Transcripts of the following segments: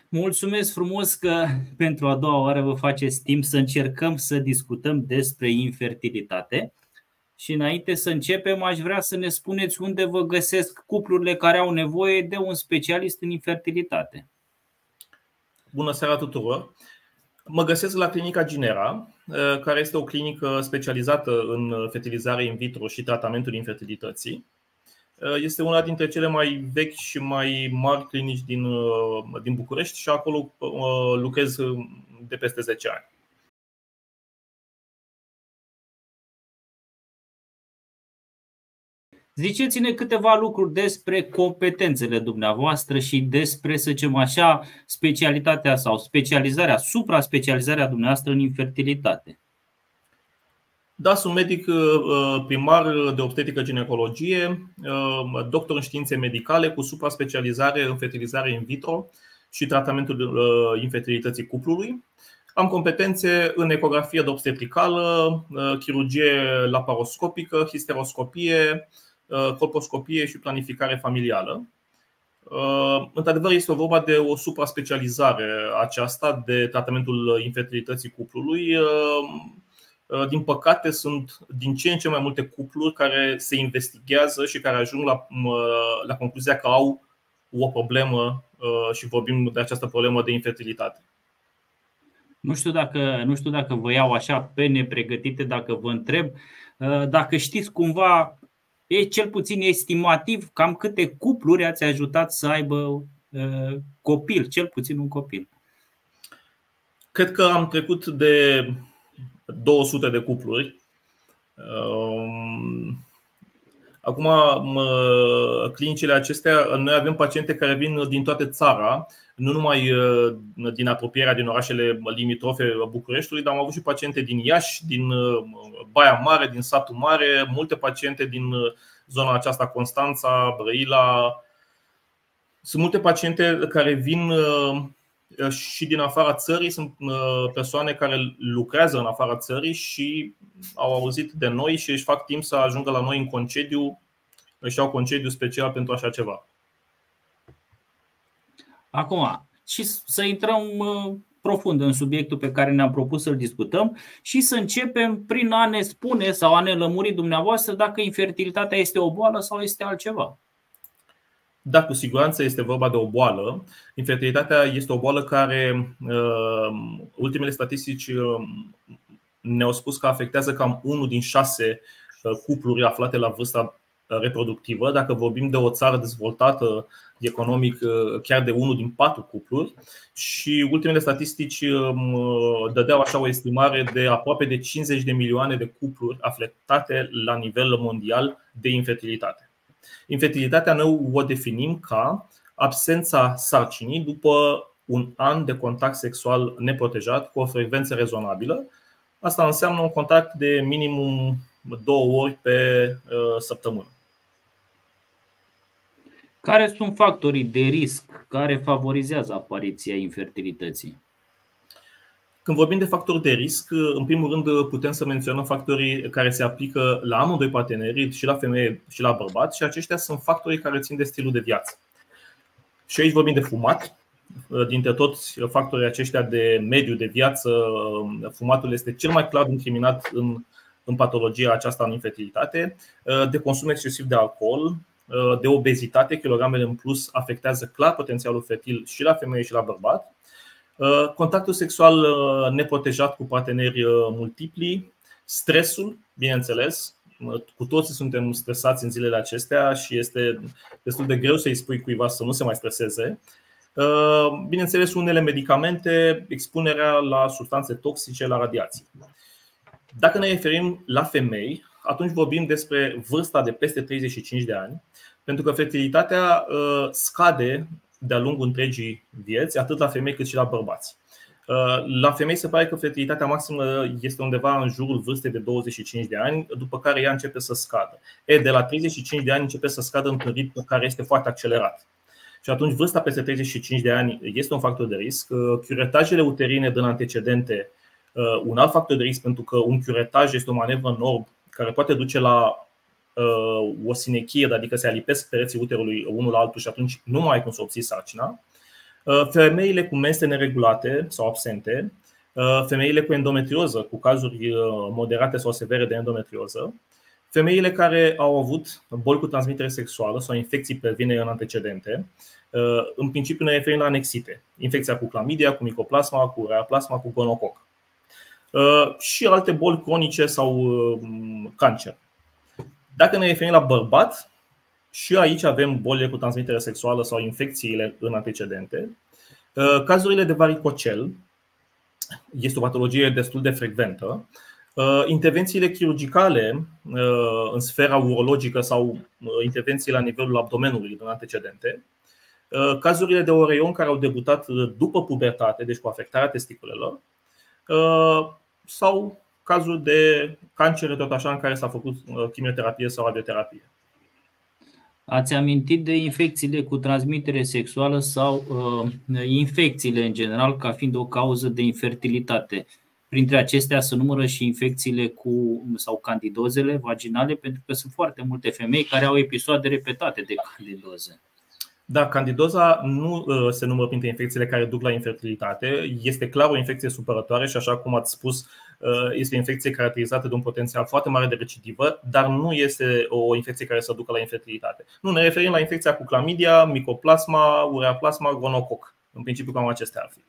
Mulțumesc frumos că pentru a doua oară vă faceți timp să încercăm să discutăm despre infertilitate. Și înainte să începem, aș vrea să ne spuneți unde vă găsesc cuplurile care au nevoie de un specialist în infertilitate. Bună seara tuturor! Mă găsesc la Clinica Ginera, care este o clinică specializată în fertilizare in vitro și tratamentul infertilității. Este una dintre cele mai vechi și mai mari clinici din București și acolo lucrez de peste 10 ani. Ziceți-ne câteva lucruri despre competențele dumneavoastră și despre, să zicem așa, specialitatea sau specializarea, supra-specializarea dumneavoastră în infertilitate. Da, sunt medic primar de obstetrică ginecologie, doctor în științe medicale cu supra-specializare în fertilizare in vitro și tratamentul infertilității cuplului. Am competențe în ecografie de obstetricală, chirurgie laparoscopică, histeroscopie, colposcopie și planificare familială. Într-adevăr, este vorba de o supra-specializare aceasta de tratamentul infertilității cuplului. Din păcate, sunt din ce în ce mai multe cupluri care se investighează și care ajung la concluzia că au o problemă și vorbim de această problemă de infertilitate. Nu știu dacă vă iau așa pe nepregătite, dacă vă întreb dacă știți cumva, cel puțin estimativ, cam câte cupluri ați ajutat să aibă copil, cel puțin un copil. Cred că am trecut de 200 de cupluri. Acum, clinicile acestea, noi avem paciente care vin din toată țara, nu numai din apropierea din orașele limitrofe Bucureștiului, dar am avut și paciente din Iași, din Baia Mare, din Satul Mare, multe paciente din zona aceasta, Constanța, Brăila. Sunt multe paciente care vin și din afara țării, sunt persoane care lucrează în afara țării și au auzit de noi și își fac timp să ajungă la noi în concediu, își iau concediu special pentru așa ceva. Acum, și să intrăm profund în subiectul pe care ne-am propus să-l discutăm și să începem prin a ne spune sau a ne lămuri dumneavoastră dacă infertilitatea este o boală sau este altceva. Da, cu siguranță este vorba de o boală. Infertilitatea este o boală care, ultimele statistici ne-au spus că afectează cam 1 din 6 cupluri aflate la vârsta reproductivă. Dacă vorbim de o țară dezvoltată economic, chiar de 1 din 4 cupluri. Și ultimele statistici dădeau așa o estimare de aproape de 50 de milioane de cupluri afectate la nivel mondial de infertilitate. Infertilitatea noi o definim ca absența sarcinii după un an de contact sexual neprotejat cu o frecvență rezonabilă. Asta înseamnă un contact de minimum 2 ori pe săptămână. Care sunt factorii de risc care favorizează apariția infertilității? Când vorbim de factori de risc, în primul rând putem să menționăm factorii care se aplică la amândoi parteneri, și la femeie și la bărbat, și aceștia sunt factorii care țin de stilul de viață. Și aici vorbim de fumat. Dintre toți factorii aceștia de mediu de viață, fumatul este cel mai clar incriminat în patologia aceasta, în infertilitate. De consum excesiv de alcool, de obezitate, kilogramele în plus afectează clar potențialul fertil și la femeie și la bărbat. Contactul sexual neprotejat cu parteneri multipli, stresul, bineînțeles, cu toții suntem stresați în zilele acestea și este destul de greu să-i spui cuiva să nu se mai streseze. Bineînțeles, unele medicamente, expunerea la substanțe toxice, la radiații. Dacă ne referim la femei, atunci vorbim despre vârsta de peste 35 de ani, pentru că fertilitatea scade de-a lungul întregii vieți, atât la femei cât și la bărbați. La femei se pare că fertilitatea maximă este undeva în jurul vârstei de 25 de ani, după care ea începe să scadă. De la 35 de ani începe să scadă într-un ritm care este foarte accelerat. Și atunci vârsta peste 35 de ani este un factor de risc. Curetajele uterine din antecedente, un alt factor de risc, pentru că un curetaj este o manevră în orb care poate duce la o sinechie, adică se alipesc pereții uterului unul la altul și atunci nu mai ai cum să obții sarcina. Femeile cu mense neregulate sau absente, femeile cu endometrioză, cu cazuri moderate sau severe de endometrioză, femeile care au avut boli cu transmitere sexuală sau infecții pelvine în antecedente. În principiu ne referim la anexite, infecția cu clamidia, cu micoplasma, cu ureaplasma, cu gonococ și alte boli cronice sau cancer. Dacă ne referim la bărbat, și aici avem bolile cu transmitere sexuală sau infecțiile în antecedente. Cazurile de varicocel este o patologie destul de frecventă. Intervențiile chirurgicale în sfera urologică sau intervenții la nivelul abdomenului în antecedente. Cazurile de oreion care au debutat după pubertate, deci cu afectarea testiculelor, sau cazuri de cancere tot așa în care s-a făcut chimioterapie sau radioterapie. Ați amintit de infecțiile cu transmitere sexuală sau infecțiile în general ca fiind o cauză de infertilitate. Printre acestea se numără și infecțiile sau candidozele vaginale, pentru că sunt foarte multe femei care au episoade repetate de candidoze. Da, candidoza nu se numără printre infecțiile care duc la infertilitate. Este clar o infecție supărătoare și, așa cum ați spus, este o infecție caracterizată de un potențial foarte mare de recidivă, dar nu este o infecție care să ducă la infertilitate. Nu, ne referim la infecția cu clamidia, micoplasma, ureaplasma, gonococ. În principiu cam acestea ar fi.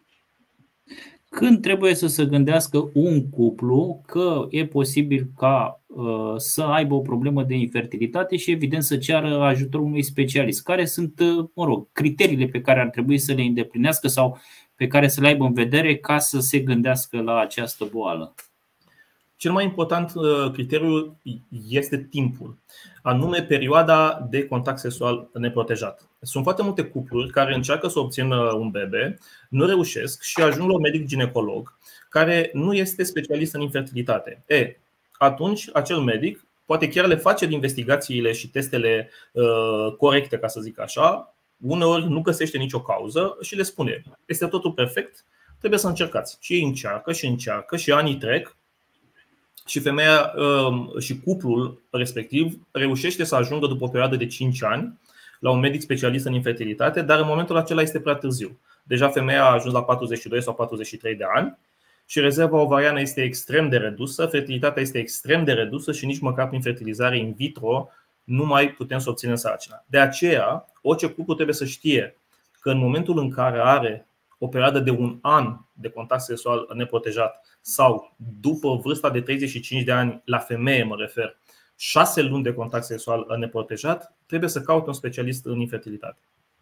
Când trebuie să se gândească un cuplu că e posibil ca să aibă o problemă de infertilitate și evident să ceară ajutorul unui specialist? Care sunt, criteriile pe care ar trebui să le îndeplinească sau pe care să le aibă în vedere ca să se gândească la această boală? Cel mai important criteriu este timpul, anume perioada de contact sexual neprotejat. Sunt foarte multe cupluri care încearcă să obțină un bebe, nu reușesc și ajung la un medic ginecolog care nu este specialist în infertilitate. Atunci acel medic poate chiar le face investigațiile și testele corecte, ca să zic așa. Uneori nu găsește nicio cauză și le spune: este totul perfect, trebuie să încercați. Și ei încearcă și anii trec. Și femeia și cuplul respectiv reușește să ajungă după o perioadă de 5 ani la un medic specialist în infertilitate, dar în momentul acela este prea târziu. Deja femeia a ajuns la 42 sau 43 de ani și rezerva ovariană este extrem de redusă, fertilitatea este extrem de redusă și nici măcar prin fertilizare in vitro nu mai putem să obținem sarcina. De aceea, orice cuplu trebuie să știe că în momentul în care are o perioadă de un an de contact sexual neprotejat sau după vârsta de 35 de ani, la femeie mă refer, 6 luni de contact sexual neprotejat, trebuie să caute un specialist în infertilitate.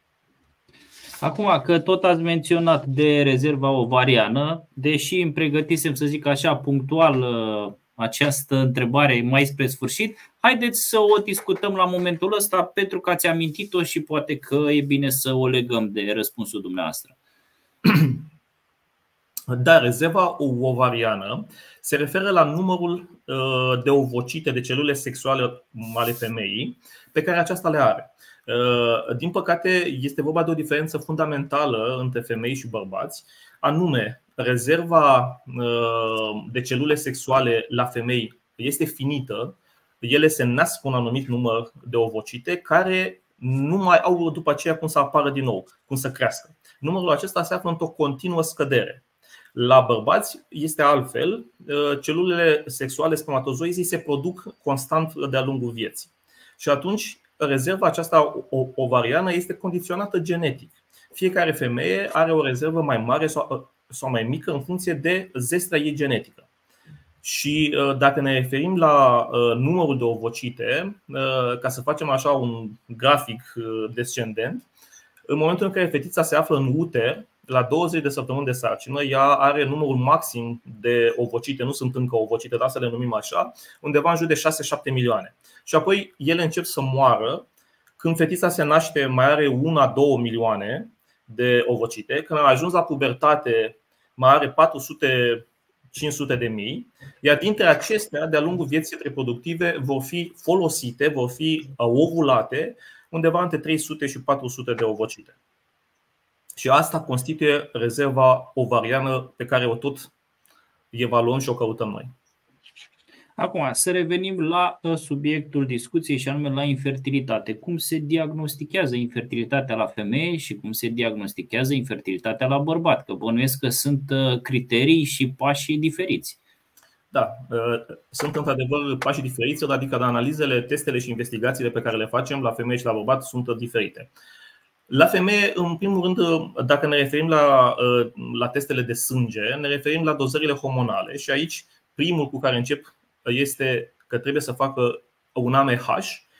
Acum că tot ați menționat de rezerva ovariană, deși îmi pregătisem, să zic așa, punctual această întrebare mai spre sfârșit, haideți să o discutăm la momentul ăsta pentru că ați amintit-o și poate că e bine să o legăm de răspunsul dumneavoastră. Da, rezerva ovariană se referă la numărul de ovocite, de celule sexuale ale femeii pe care aceasta le are. Din păcate, este vorba de o diferență fundamentală între femei și bărbați, anume rezerva de celule sexuale la femei este finită, ele se nasc cu un anumit număr de ovocite care nu mai au după aceea cum să apară din nou, cum să crească. Numărul acesta se află într-o continuă scădere. La bărbați este altfel, celulele sexuale spermatozoizii se produc constant de-a lungul vieții. Și atunci rezerva aceasta ovariană este condiționată genetic. Fiecare femeie are o rezervă mai mare sau mai mică în funcție de zestrea ei genetică. Și dacă ne referim la numărul de ovocite, ca să facem așa un grafic descendent, în momentul în care fetița se află în uter, la 20 de săptămâni de sarcină, ea are numărul maxim de ovocite, nu sunt încă ovocite, dar să le numim așa, undeva în jur de 6-7 milioane. Și apoi ele încep să moară. Când fetița se naște, mai are 1-2 milioane de ovocite. Când a ajuns la pubertate, mai are 400-500 de mii. Iar dintre acestea, de-a lungul vieții reproductive, vor fi folosite, vor fi ovulate undeva între 300 și 400 de ovocite. Și asta constituie rezerva ovariană pe care o tot evaluăm și o căutăm noi. Acum, să revenim la subiectul discuției și anume la infertilitate. Cum se diagnostichează infertilitatea la femeie și cum se diagnostichează infertilitatea la bărbat? Că bănuiesc că sunt criterii și pași diferiți. Da, sunt într-adevăr pași diferiți, adică analizele, testele și investigațiile pe care le facem la femeie și la bărbat sunt diferite. La femeie, în primul rând, dacă ne referim la testele de sânge, ne referim la dozările hormonale și aici primul cu care încep este că trebuie să facă un AMH.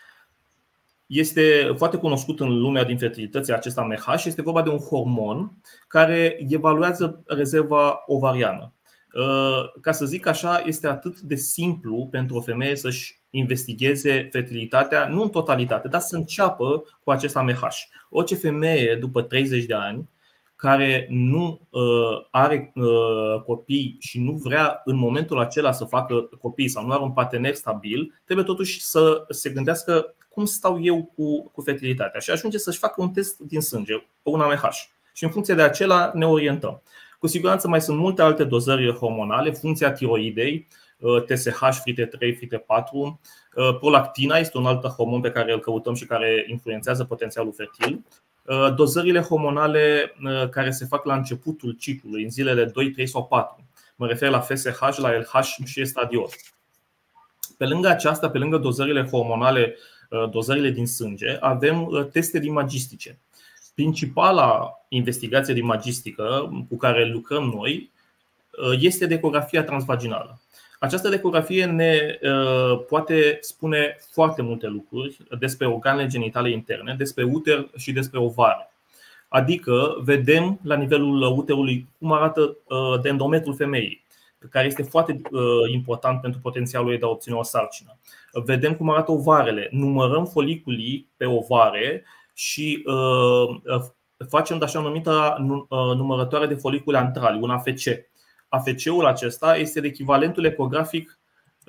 Este foarte cunoscut în lumea din fertilității acest AMH. Este vorba de un hormon care evaluează rezerva ovariană. Ca să zic așa, este atât de simplu pentru o femeie să-și investigheze fertilitatea, nu în totalitate, dar să înceapă cu acest AMH. Orice femeie după 30 de ani care nu are copii și nu vrea în momentul acela să facă copii sau nu are un partener stabil, trebuie totuși să se gândească cum stau eu cu fertilitatea și ajunge să-și facă un test din sânge, un AMH. Și în funcție de acela ne orientăm. Cu siguranță mai sunt multe alte dozări hormonale, funcția tiroidei, TSH, FRT3, FRT4, prolactina este un alt hormon pe care îl căutăm și care influențează potențialul fertil. Dozările hormonale care se fac la începutul ciclului, în zilele 2, 3 sau 4. Mă refer la FSH, la LH și estradiol. Pe lângă aceasta, pe lângă dozările hormonale, dozările din sânge, avem teste imagistice. Principala investigație de imagistică cu care lucrăm noi este ecografia transvaginală. Această ecografie ne poate spune foarte multe lucruri despre organele genitale interne, despre uter și despre ovare. Adică vedem la nivelul uterului cum arată endometrul femeii, care este foarte important pentru potențialul ei de a obține o sarcină. Vedem cum arată ovarele, numărăm foliculii pe ovare și facem așa numită numărătoare de folicule antrali, un AFC. AFC-ul acesta este echivalentul ecografic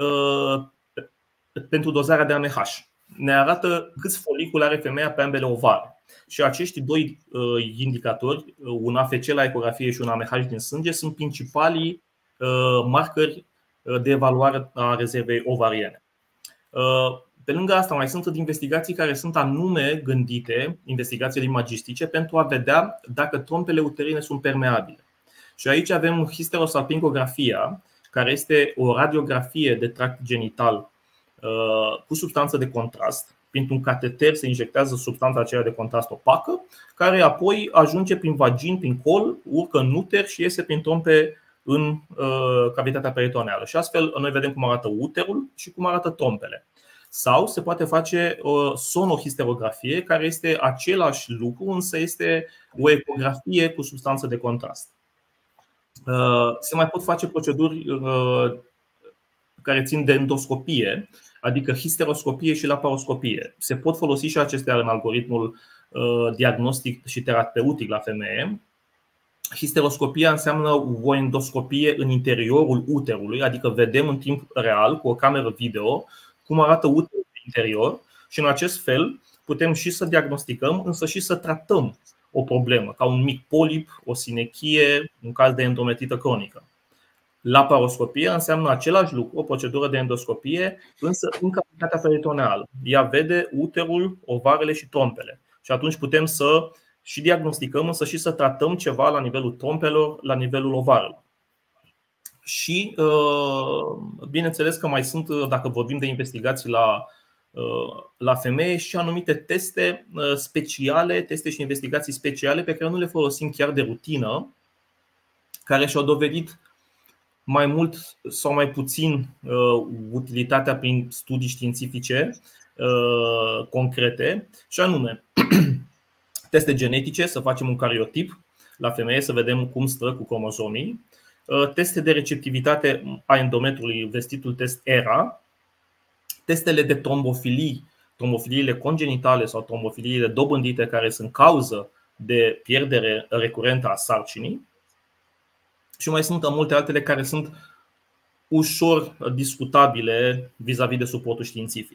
pentru dozarea de AMH. Ne arată câți folicule are femeia pe ambele ovare. Și acești doi indicatori, un AFC la ecografie și un AMH din sânge, sunt principalii marcări de evaluare a rezervei ovariene. Pe lângă asta mai sunt investigații care sunt anume gândite, investigații imagistice, pentru a vedea dacă trompele uterine sunt permeabile. Și aici avem histerosalpingografia, care este o radiografie de tract genital cu substanță de contrast. Printr-un cateter se injectează substanța aceea de contrast opacă, care apoi ajunge prin vagin, prin col, urcă în uter și iese prin trompe în cavitatea peritoneală. Și astfel noi vedem cum arată uterul și cum arată trompele. Sau se poate face o sonohisterografie, care este același lucru, însă este o ecografie cu substanță de contrast. Se mai pot face proceduri care țin de endoscopie, adică histeroscopie și laparoscopie. Se pot folosi și acestea în algoritmul diagnostic și terapeutic la femeie. Histeroscopia înseamnă o endoscopie în interiorul uterului, adică vedem în timp real cu o cameră video cum arată uterul din interior și în acest fel putem și să diagnosticăm, însă și să tratăm o problemă, ca un mic polip, o sinechie, un caz de endometrită cronică. Laparoscopia înseamnă același lucru, o procedură de endoscopie, însă în cavitatea peritoneală. Ea vede uterul, ovarele și trompele. Și atunci putem să și diagnosticăm, însă și să tratăm ceva la nivelul trompelor, la nivelul ovarelor. Și bineînțeles că mai sunt, dacă vorbim de investigații la femeie, și anumite teste speciale, teste și investigații speciale pe care nu le folosim chiar de rutină, care și-au dovedit mai mult sau mai puțin utilitatea prin studii științifice concrete, și anume teste genetice, să facem un cariotip la femeie, să vedem cum stă cu cromozomii, teste de receptivitate a endometrului, vestitul test ERA, testele de trombofilii, trombofiliile congenitale sau trombofiliile dobândite, care sunt cauză de pierdere recurentă a sarcinii. Și mai sunt multe altele care sunt ușor discutabile vis-a-vis de suportul științific.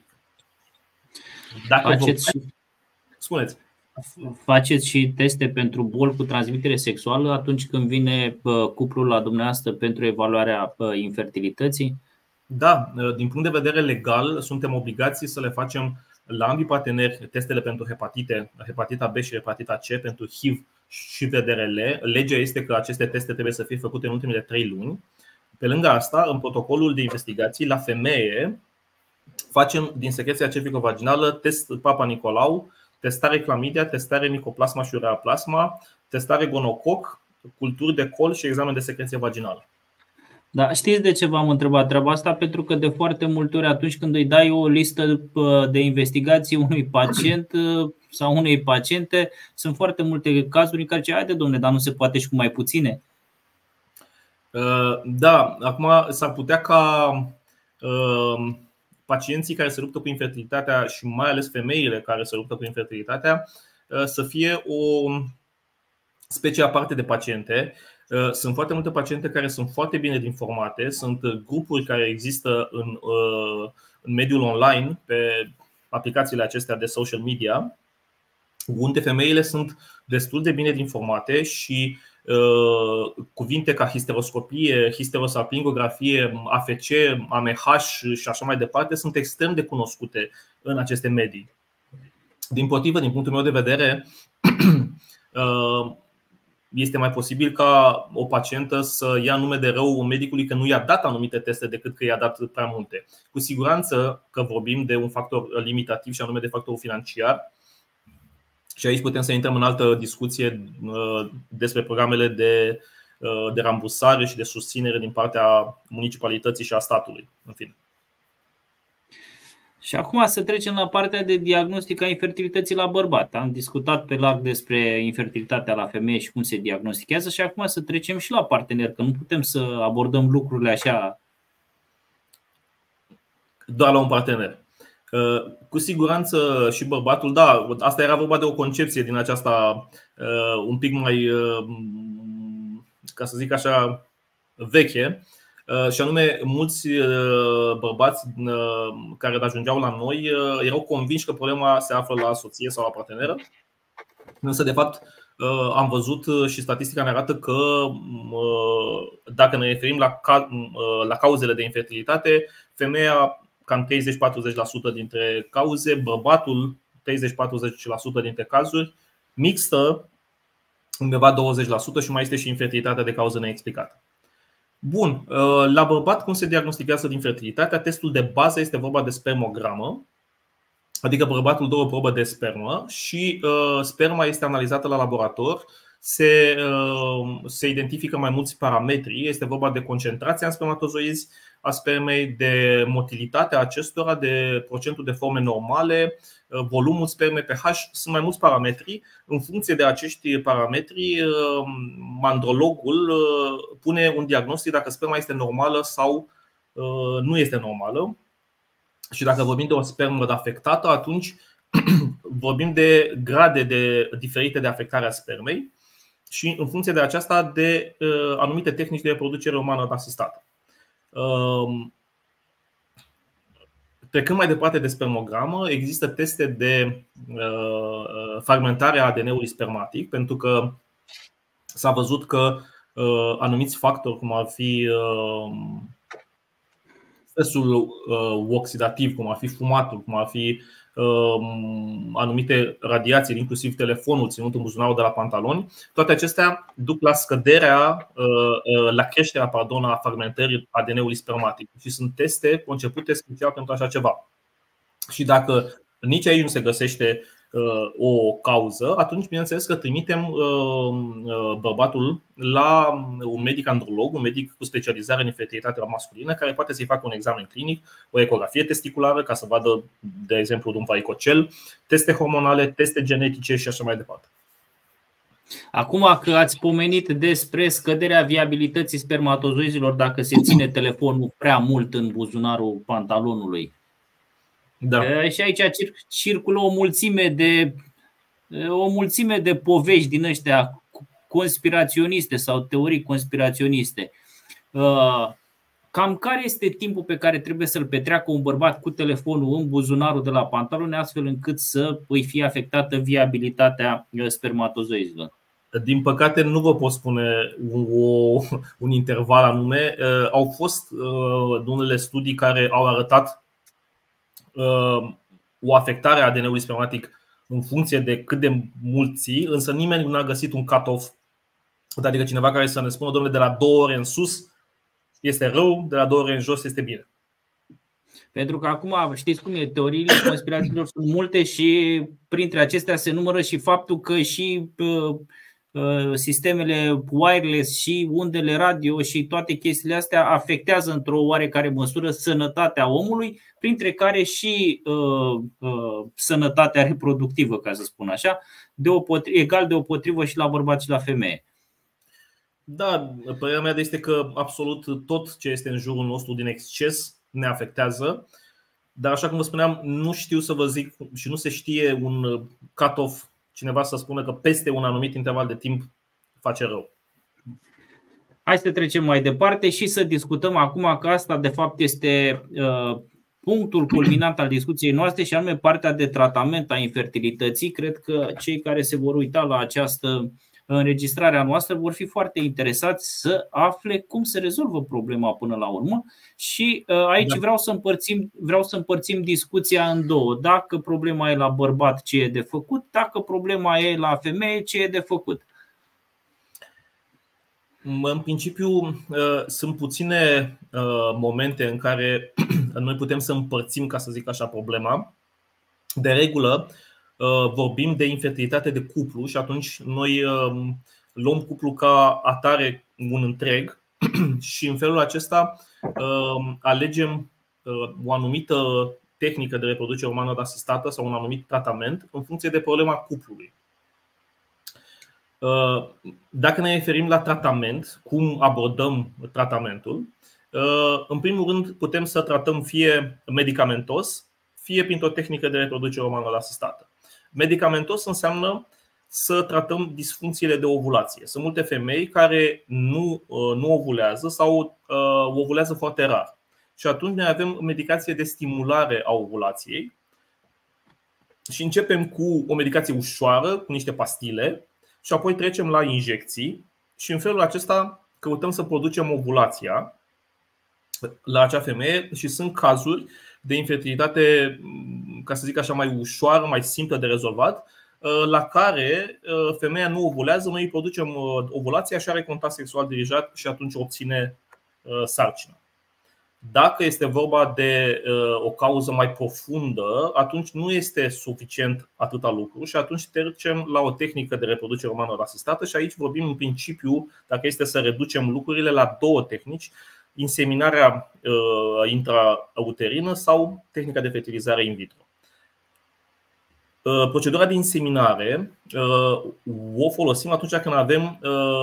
Spuneți. Faceți și teste pentru boli cu transmitere sexuală atunci când vine cuplul la dumneavoastră pentru evaluarea infertilității? Da, din punct de vedere legal, suntem obligați să le facem la ambii parteneri testele pentru hepatite, hepatita B și hepatita C, pentru HIV și VDRL. Legea este că aceste teste trebuie să fie făcute în ultimele 3 luni. Pe lângă asta, în protocolul de investigații, la femeie, facem din secreția cervico-vaginală test Papa Nicolau, testare clamidia, testare Mycoplasma și Ureaplasma, testare gonococ, culturi de col și examen de secreție vaginală. Da, știți de ce v-am întrebat treaba asta? Pentru că de foarte multe ori atunci când îi dai o listă de investigații unui pacient sau unei paciente, sunt foarte multe cazuri în care zice: haide domne, dar nu se poate și cu mai puține? Da, acum s-ar putea ca pacienții care se luptă cu infertilitatea și mai ales femeile care se luptă cu infertilitatea să fie o specie aparte de paciente. Sunt foarte multe paciente care sunt foarte bine informate, sunt grupuri care există în mediul online, pe aplicațiile acestea de social media, unde femeile sunt destul de bine informate și cuvinte ca histeroscopie, histerosalpingografie, AFC, AMH și așa mai departe sunt extrem de cunoscute în aceste medii. Dimpotrivă, din punctul meu de vedere, este mai posibil ca o pacientă să ia nume de rău medicului că nu i-a dat anumite teste decât că i-a dat prea multe. Cu siguranță că vorbim de un factor limitativ și anume de factorul financiar. Și aici putem să intrăm în altă discuție despre programele de rambursare și de susținere din partea municipalității și a statului. În fine. Și acum să trecem la partea de diagnostic a infertilității la bărbat. Am discutat pe larg despre infertilitatea la femeie și cum se diagnostichează și acum să trecem și la partener, că nu putem să abordăm lucrurile așa doar la un partener. Cu siguranță și bărbatul, da, asta era vorba de o concepție din aceasta un pic mai, ca să zic așa, veche. Și anume, mulți bărbați care ajungeau la noi erau convinși că problema se află la soție sau la parteneră. Însă, de fapt, am văzut și statistica ne arată că dacă ne referim la cauzele de infertilitate, femeia cam 30-40% dintre cauze, bărbatul 30-40% dintre cazuri, mixtă undeva 20% și mai este și infertilitatea de cauză neexplicată. Bun, la bărbat cum se diagnostichează infertilitatea? Testul de bază este vorba de spermogramă, adică bărbatul dă o probă de spermă și sperma este analizată la laborator. Se identifică mai mulți parametri. Este vorba de concentrația în spermatozoizi a spermei, de motilitatea acestora, de procentul de forme normale, volumul spermei, pH. Sunt mai mulți parametri. În funcție de acești parametri, mandrologul pune un diagnostic dacă sperma este normală sau nu este normală. Și dacă vorbim de o spermă afectată, atunci vorbim de grade diferite de afectare a spermei și în funcție de aceasta de anumite tehnici de reproducere umană asistată. Trecând mai departe de spermogramă, există teste de fragmentare a ADN-ului spermatic, pentru că s-a văzut că anumiți factori, cum ar fi stresul oxidativ, cum ar fi fumatul, cum ar fi anumite radiații, inclusiv telefonul ținut în buzunarul de la pantaloni, toate acestea duc la scăderea, la creșterea, a fragmentării ADN-ului spermatic. Și sunt teste concepute special pentru așa ceva. Și dacă nici aici nu se găsește o cauză, atunci bineînțeles că trimitem bărbatul la un medic androlog, un medic cu specializare în infertilitate masculină, care poate să-i facă un examen clinic, o ecografie testiculară, ca să vadă, de exemplu, un varicocel, teste hormonale, teste genetice și așa mai departe. Acum că ați pomenit despre scăderea viabilității spermatozoizilor dacă se ține telefonul prea mult în buzunarul pantalonului. Da. Și aici circulă o mulțime de povești din ăștia conspiraționiste sau teorii conspiraționiste. Cam care este timpul pe care trebuie să-l petreacă un bărbat cu telefonul în buzunarul de la pantaloni, astfel încât să îi fie afectată viabilitatea spermatozoizilor? Din păcate nu vă pot spune un interval anume. Au fost unele studii care au arătat o afectare a ADN-ului spermatic în funcție de cât de mult ții, însă nimeni nu a găsit un cut-off. Adică cineva care să ne spună, domnule, de la 2 ore în sus este rău, de la 2 ore în jos este bine. Pentru că acum știți cum e, teoriile conspirațiilor sunt multe și printre acestea se numără și faptul că și sistemele wireless și undele radio și toate chestiile astea afectează într-o oarecare măsură sănătatea omului, printre care și sănătatea reproductivă, ca să spun așa, egal deopotrivă și la bărbat și la femeie. Da, părerea mea este că absolut tot ce este în jurul nostru din exces ne afectează. Dar așa cum vă spuneam, nu știu să vă zic și nu se știe un cut-off, cineva să spună că peste un anumit interval de timp face rău. Hai să trecem mai departe și să discutăm acum că asta de fapt este punctul culminant al discuției noastre și anume partea de tratament a infertilității. Cred că cei care se vor uita la această înregistrarea noastră vor fi foarte interesați să afle cum se rezolvă problema până la urmă. Și aici vreau să împărțim discuția în două. Dacă problema e la bărbat, ce e de făcut, dacă problema e la femeie, ce e de făcut. În principiu sunt puține momente în care noi putem să împărțim, ca să zic așa, problema. De regulă vorbim de infertilitate de cuplu și atunci noi luăm cuplu ca atare un întreg și în felul acesta alegem o anumită tehnică de reproducere umană asistată sau un anumit tratament în funcție de problema cuplului. Dacă ne referim la tratament, cum abordăm tratamentul, în primul rând putem să tratăm fie medicamentos, fie printr-o tehnică de reproducere umană asistată. Medicamentos înseamnă să tratăm disfuncțiile de ovulație. Sunt multe femei care nu ovulează sau ovulează foarte rar. Și atunci noi avem medicație de stimulare a ovulației și începem cu o medicație ușoară, cu niște pastile, și apoi trecem la injecții și în felul acesta căutăm să producem ovulația la acea femeie și sunt cazuri de infertilitate, ca să zic așa, mai ușoară, mai simplă de rezolvat, la care femeia nu ovulează, noi îi producem ovulația și are contact sexual dirijat și atunci obține sarcină. Dacă este vorba de o cauză mai profundă, atunci nu este suficient atâta lucru și atunci trecem la o tehnică de reproducere umană asistată și aici vorbim în principiu, dacă este să reducem lucrurile, la două tehnici: inseminarea intrauterină sau tehnica de fertilizare in vitro. Procedura de inseminare o folosim atunci când avem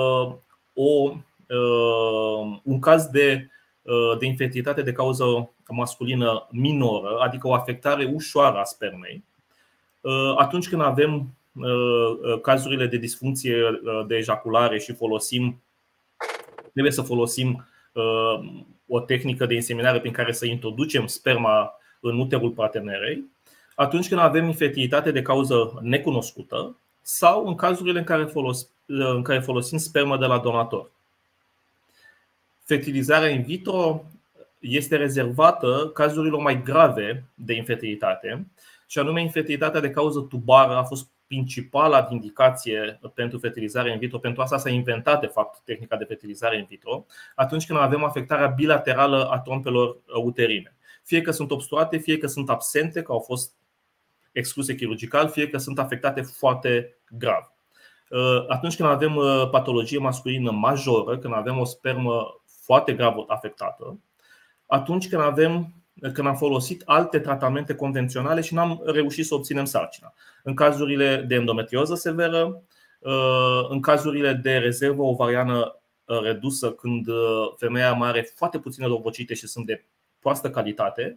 un caz de infertilitate de cauză masculină minoră, adică o afectare ușoară a spermei. Atunci când avem cazurile de disfuncție de ejaculare și trebuie să folosim o tehnică de inseminare prin care să introducem sperma în uterul partenerei, atunci când avem infertilitate de cauză necunoscută sau în cazurile în care folosim spermă de la donator. Fertilizarea in vitro este rezervată cazurilor mai grave de infertilitate, și anume infertilitatea de cauză tubară a fost principala indicație pentru fertilizarea in vitro. Pentru asta s-a inventat de fapt tehnica de fertilizare in vitro, atunci când avem afectarea bilaterală a trompelor uterine. Fie că sunt obstruate, fie că sunt absente, că au fost excluse chirurgical, fie că sunt afectate foarte grav. Atunci când avem patologie masculină majoră, când avem o spermă foarte grav afectată, atunci când am folosit alte tratamente convenționale și n-am reușit să obținem sarcina. În cazurile de endometrioză severă, în cazurile de rezervă ovariană redusă, când femeia mai are foarte puține ovocite și sunt de proastă calitate,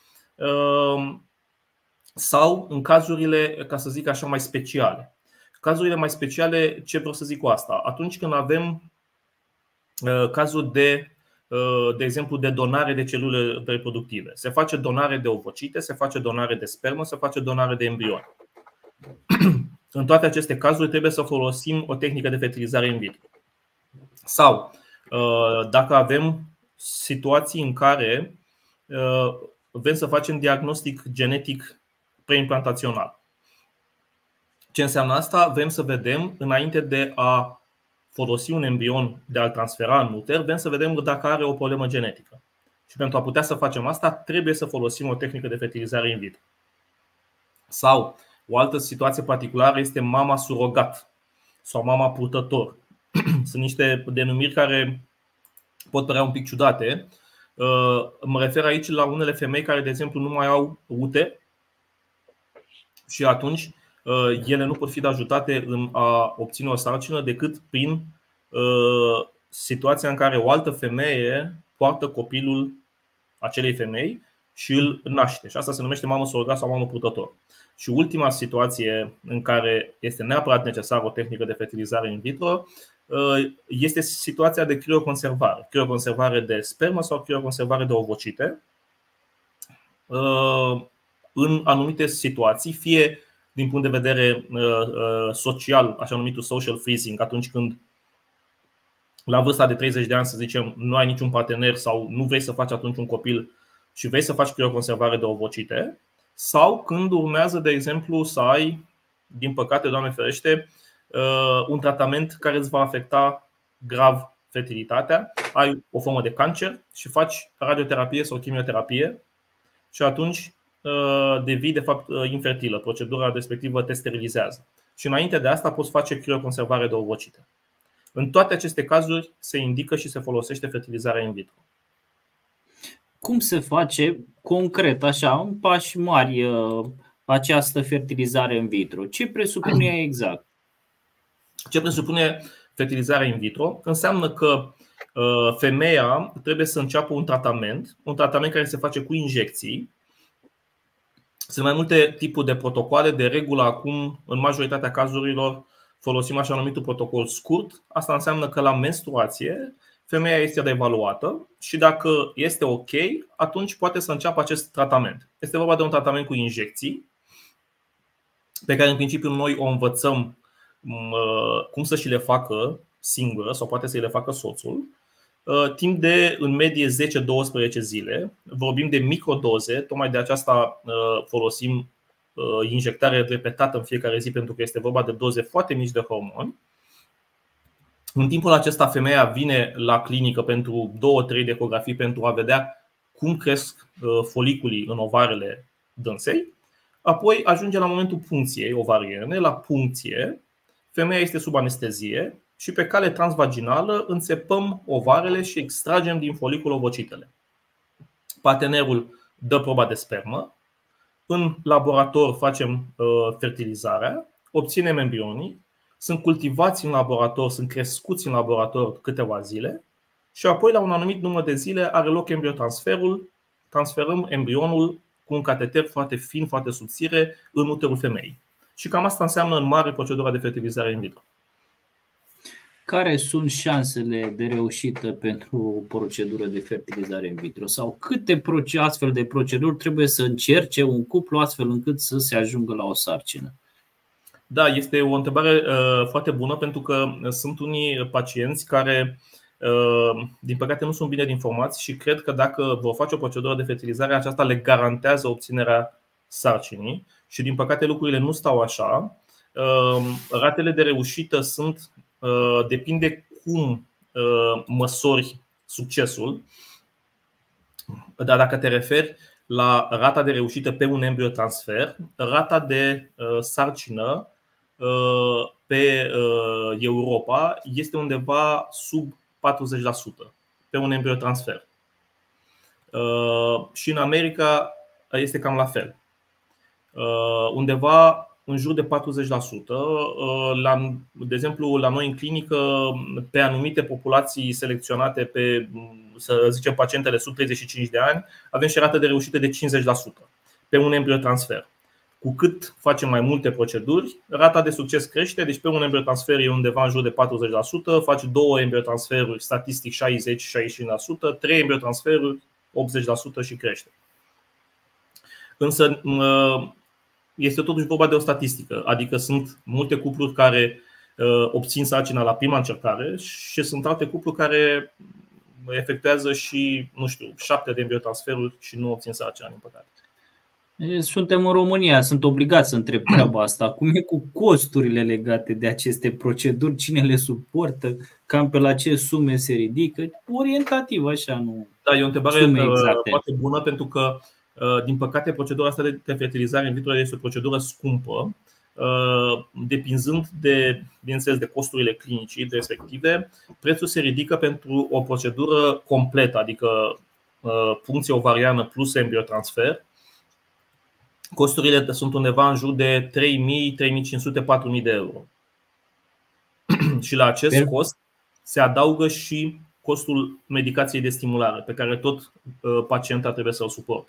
sau în cazurile, ca să zic așa, mai speciale. Cazurile mai speciale, ce vreau să zic cu asta? Atunci când avem cazuri de exemplu, de donare de celule reproductive. Se face donare de ovocite, se face donare de spermă, se face donare de embrion. În toate aceste cazuri trebuie să folosim o tehnică de fertilizare in vitro. Sau dacă avem situații în care vrem să facem diagnostic genetic preimplantațional. Ce înseamnă asta? Vrem să vedem, înainte de a folosi un embrion, de a-l transfera în uter, vrem să vedem dacă are o problemă genetică. Și pentru a putea să facem asta, trebuie să folosim o tehnică de fertilizare in vitro. Sau o altă situație particulară este mama surogat sau mama purtător. Sunt niște denumiri care pot părea un pic ciudate. Mă refer aici la unele femei care, de exemplu, nu mai au uter și atunci ele nu pot fi ajutate în a obține o sarcină decât prin situația în care o altă femeie poartă copilul acelei femei și îl naște. Și asta se numește mamă surogat sau mamă purtător. Și ultima situație în care este neapărat necesară o tehnică de fertilizare in vitro este situația de crioconservare. Crioconservare de spermă sau crioconservare de ovocite. În anumite situații, fie din punct de vedere social, așa numitul social freezing, atunci când la vârsta de 30 de ani, să zicem, nu ai niciun partener sau nu vrei să faci atunci un copil și vrei să faci crioconservare de ovocite, sau când urmează, de exemplu, să ai, din păcate, Doamne ferește, un tratament care îți va afecta grav fertilitatea, ai o formă de cancer și faci radioterapie sau chimioterapie și atunci devii de fapt infertilă. Procedura respectivă te sterilizează. Și înainte de asta poți face crioconservare de ovocite. În toate aceste cazuri se indică și se folosește fertilizarea in vitro. Cum se face concret, așa, în pași mari, această fertilizare in vitro? Ce presupune exact? Ce presupune fertilizarea in vitro? Înseamnă că femeia trebuie să înceapă un tratament care se face cu injecții. Sunt mai multe tipuri de protocoale. De regulă, acum, în majoritatea cazurilor, folosim așa numitul protocol scurt. Asta înseamnă că la menstruație femeia este evaluată și dacă este ok, atunci poate să înceapă acest tratament. Este vorba de un tratament cu injecții pe care în principiu noi o învățăm cum să și le facă singură sau poate să le facă soțul, timp de în medie 10-12 zile. Vorbim de microdoze, tocmai de aceasta folosim injectare repetată în fiecare zi, pentru că este vorba de doze foarte mici de hormoni. În timpul acesta femeia vine la clinică pentru 2-3 ecografii pentru a vedea cum cresc foliculii în ovarele dânsei. Apoi ajunge la momentul puncției ovariene. La puncție, femeia este sub anestezie și pe cale transvaginală înțepăm ovarele și extragem din folicul ovocitele. Partenerul dă proba de spermă. În laborator facem fertilizarea, obținem embrionii, sunt cultivați în laborator, sunt crescuți în laborator câteva zile și apoi la un anumit număr de zile are loc embriotransferul. Transferăm embrionul cu un cateter foarte fin, foarte subțire în uterul femeii. Și cam asta înseamnă în mare procedura de fertilizare in vitro. Care sunt șansele de reușită pentru o procedură de fertilizare in vitro? Sau câte astfel de proceduri trebuie să încerce un cuplu astfel încât să se ajungă la o sarcină? Da, este o întrebare foarte bună, pentru că sunt unii pacienți care, din păcate, nu sunt bine informați și cred că dacă vor face o procedură de fertilizare, aceasta le garantează obținerea sarcinii și, din păcate, lucrurile nu stau așa. Ratele de reușită depinde cum măsori succesul. Dar dacă te referi la rata de reușită pe un embriotransfer, rata de sarcină pe Europa este undeva sub 40% pe un embriotransfer. Și în America este cam la fel. Undeva în jur de 40%. De exemplu, la noi în clinică, pe anumite populații selecționate, pe, să zicem, pacientele sub 35 de ani, avem și rată de reușită de 50% pe un embriotransfer. Cu cât facem mai multe proceduri, rata de succes crește. Deci pe un embriotransfer e undeva în jur de 40%, faci 2 embriotransferuri, statistic 60-65%, 3 embriotransferuri, 80% și crește. Însă este totuși vorba de o statistică. Adică sunt multe cupluri care obțin sarcina la prima încercare și sunt alte cupluri care efectuează și, 7 de embriotransferuri și nu obțin sarcina, din păcate. Suntem în România, sunt obligat să întreb treaba asta. Cum e cu costurile legate de aceste proceduri? Cine le suportă? Cam pe la ce sume se ridică? Orientativ, așa, nu. Da, e o întrebare foarte bună, pentru că, din păcate, procedura asta de fertilizare in vitro este o procedură scumpă, depinzând bineînțeles, de costurile clinicii respective. Prețul se ridică pentru o procedură completă, adică puncție ovariană plus embriotransfer. Costurile sunt undeva în jur de 3.000, 3.500, 4.000 de euro. Și la acest cost se adaugă și costul medicației de stimulare, pe care tot pacienta trebuie să o suporte.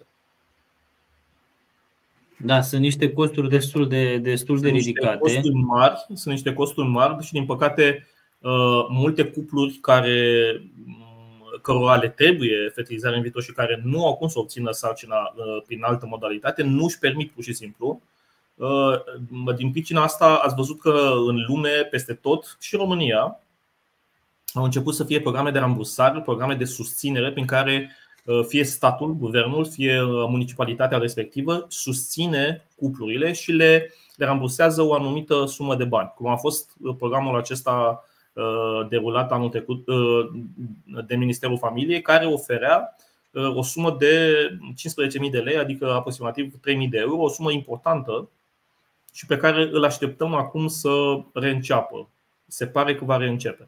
Da, sunt niște costuri destul de ridicate. Sunt niște costuri mari și, din păcate, multe cupluri cărora le trebuie fertilizare in vitro și care nu au cum să obțină sarcina prin altă modalitate, nu își permit pur și simplu. Din pricina asta ați văzut că în lume, peste tot, și în România, au început să fie programe de rambursare, programe de susținere prin care fie statul, guvernul, fie municipalitatea respectivă susține cuplurile și le rambursează o anumită sumă de bani. Cum a fost programul acesta derulat anul trecut de Ministerul Familiei, care oferea o sumă de 15.000 de lei, adică aproximativ 3.000 de euro, o sumă importantă și pe care îl așteptăm acum să reînceapă. Se pare că va reîncepe.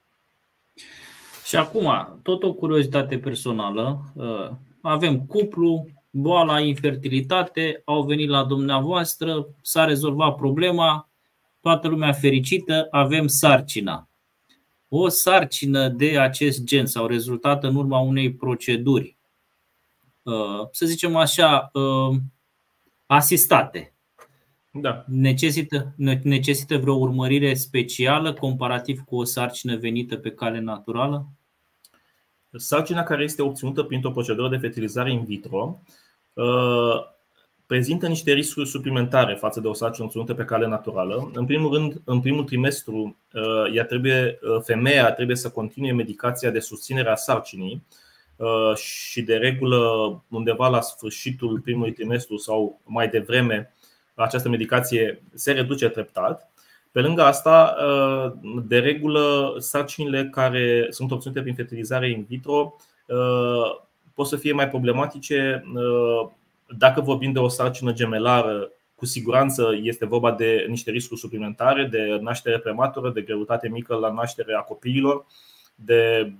Și acum, tot o curiozitate personală. Avem cuplu, boala, infertilitate, au venit la dumneavoastră, s-a rezolvat problema, toată lumea fericită, avem sarcina. O sarcină de acest gen sau rezultat în urma unei proceduri, să zicem așa, asistate, da. necesită vreo urmărire specială comparativ cu o sarcină venită pe cale naturală? Sarcina care este obținută printr-o procedură de fertilizare in vitro prezintă niște riscuri suplimentare față de o sarcină obținută pe cale naturală. În primul rând, în primul trimestru, femeia trebuie să continue medicația de susținere a sarcinii și, de regulă, undeva la sfârșitul primului trimestru sau mai devreme, această medicație se reduce treptat. Pe lângă asta, de regulă, sarcinile care sunt obținute prin fertilizare in vitro pot să fie mai problematice. Dacă vorbim de o sarcină gemelară, cu siguranță este vorba de niște riscuri suplimentare, de naștere prematură, de greutate mică la naștere a copiilor, de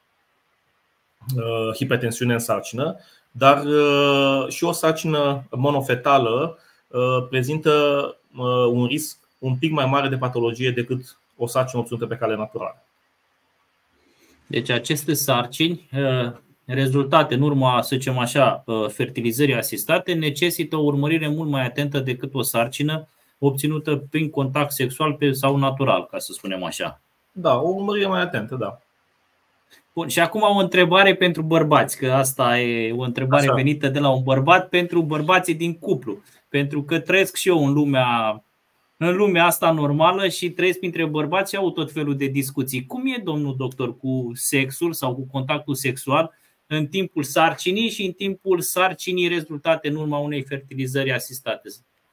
hipertensiune în sarcină. Dar și o sarcină monofetală prezintă un risc un pic mai mare de patologie decât o sarcină obținută pe cale naturală. Deci aceste sarcini rezultate în urma, să zicem așa, fertilizării asistate necesită o urmărire mult mai atentă decât o sarcină obținută prin contact sexual sau natural, ca să spunem așa. Da, o urmărire mai atentă, da. Bun, și acum o întrebare pentru bărbați, că asta e o întrebare venită de la un bărbat pentru bărbații din cuplu. Pentru că trăiesc și eu în lumea asta normală și trăiesc printre bărbați și au tot felul de discuții. Cum e, domnul doctor, cu sexul sau cu contactul sexual în timpul sarcinii și în timpul sarcinii rezultate în urma unei fertilizări asistate?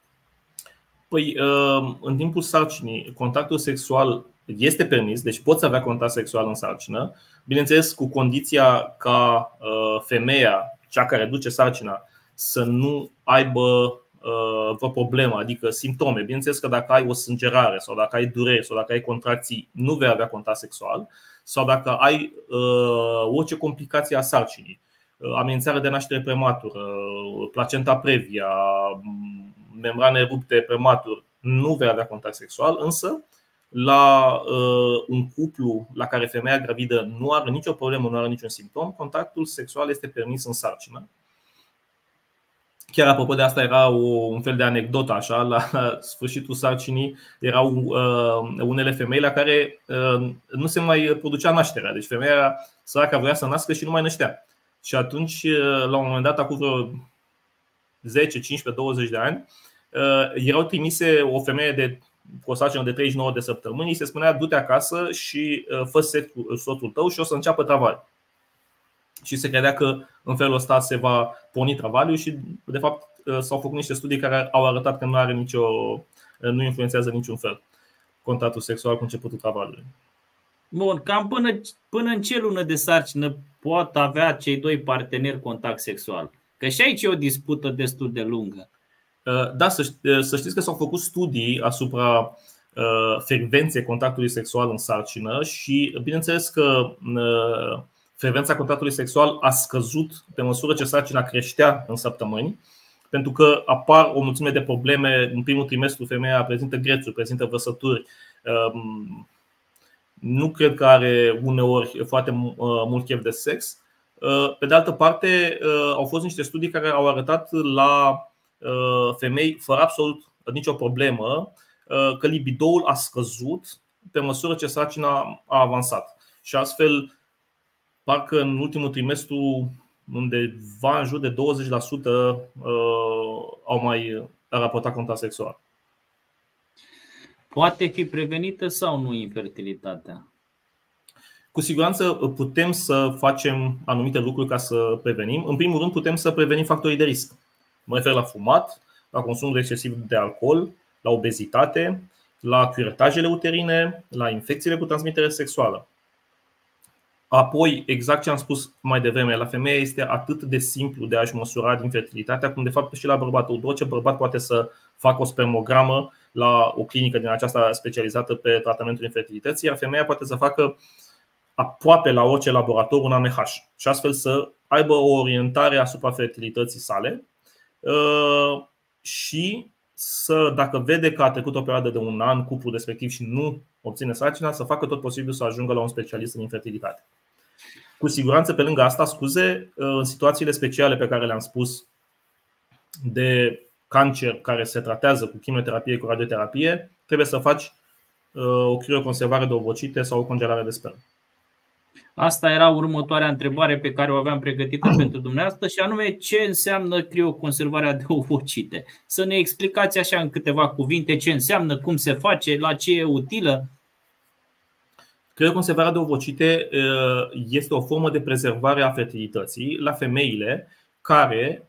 Păi, în timpul sarcinii, contactul sexual este permis, deci poți avea contact sexual în sarcină, bineînțeles cu condiția ca femeia, cea care duce sarcina, să nu aibă vreo problemă, adică simptome. Bineînțeles că dacă ai o sângerare sau dacă ai dureri sau dacă ai contracții, nu vei avea contact sexual, sau dacă ai orice complicație a sarcinii, amenințare de naștere prematură, placenta previa, membrane rupte prematur, nu vei avea contact sexual. Însă la un cuplu la care femeia gravidă nu are nicio problemă, nu are niciun simptom, contactul sexual este permis în sarcină. Chiar apropo de asta, era un fel de anecdotă așa, la sfârșitul sarcinii erau unele femei la care nu se mai producea nașterea. Deci femeia săracă vrea să nască și nu mai năștea. Și atunci, la un moment dat, acum vreo 10, 15, 20 de ani, erau trimise o femeie cu o sarcină de 39 de săptămâni, se spunea du-te acasă și fă sex cu soțul tău și o să înceapă travaliu. Și se credea că în felul ăsta se va porni travaliu și de fapt s-au făcut niște studii care au arătat că nu influențează niciun fel contactul sexual cu începutul travaliului. Bun, cam până în ce lună de sarcină pot avea cei doi parteneri contact sexual? Că și aici e o dispută destul de lungă. Da, să știți că s-au făcut studii asupra frecvenței contactului sexual în sarcină și bineînțeles că frecvența contactului sexual a scăzut pe măsură ce sarcina creștea în săptămâni, pentru că apar o mulțime de probleme. În primul trimestru femeia prezintă grețuri, prezintă vărsături. Nu cred că are uneori foarte mult chef de sex. Pe de altă parte, au fost niște studii care au arătat la femei fără absolut nicio problemă că libidoul a scăzut pe măsură ce sarcina a avansat. Și astfel, parcă în ultimul trimestru undeva în jur de 20% au mai raportat contact sexual. Poate fi prevenită sau nu infertilitatea? Cu siguranță putem să facem anumite lucruri ca să prevenim. În primul rând putem să prevenim factorii de risc. Mă refer la fumat, la consumul excesiv de alcool, la obezitate, la curetajele uterine, la infecțiile cu transmitere sexuală. Apoi, exact ce am spus mai devreme, la femeie este atât de simplu de a-și măsura din fertilitatea, cum de fapt și la bărbat. Orice bărbat poate să facă o spermogramă la o clinică din aceasta specializată pe tratamentul infertilității, iar femeia poate să facă aproape la orice laborator un AMH și astfel să aibă o orientare asupra fertilității sale și să, dacă vede că a trecut o perioadă de un an cuplul respectiv și nu obține sarcina, să facă tot posibil să ajungă la un specialist în infertilitate. Cu siguranță, pe lângă asta, în situațiile speciale pe care le-am spus de cancer care se tratează cu chimioterapie, cu radioterapie, trebuie să faci o crioconservare de ovocite sau o congelare de spermă. Asta era următoarea întrebare pe care o aveam pregătită pentru dumneavoastră și anume ce înseamnă crioconservarea de ovocite. Să ne explicați așa în câteva cuvinte ce înseamnă, cum se face, la ce e utilă. Crioconservarea de ovocite este o formă de prezervare a fertilității la femeile care,